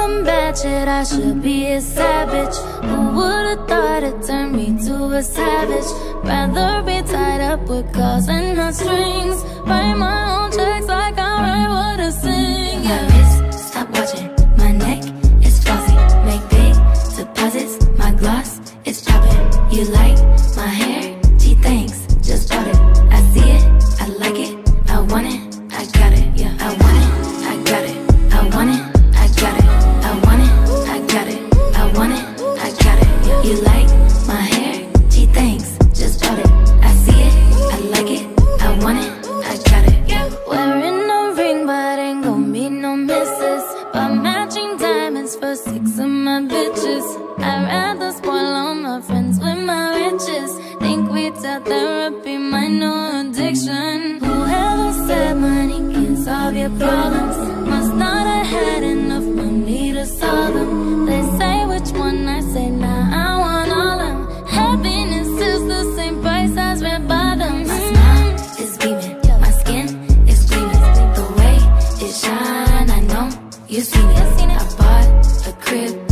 I'm bad shit, I should be a savage. Who would've thought it turned me to a savage? Rather be tied up with calls and not strings. Write my own checks like I write what I sing. Yeah. My wrist, stop watching. My neck is flossy. Make big deposits. My gloss is popping. You like my hair? Gee, thanks. Just bought it. I see it. I like it. I want it. I got it. Yeah, I want it. I got it. I want it. I got it. I want it. I got it. I want it. I got it. Yeah. You like my hair? Gee, thanks. Just bought it. I see it. I like it. I want it. I got it. Yeah. Wearing a ring, but ain't gon' be no misses. But matching diamonds for 6 of my bitches. I'd rather spoil all my friends with my riches. Think we tell therapy my new addiction. Whoever said money can solve your problems must not have had enough money to solve them. They say which one, I say nah, I want all of them. Happiness is the same price as red bottoms. My smile is beaming. My skin is gleaming. The way it shine, I know you've seen it. I bought a crib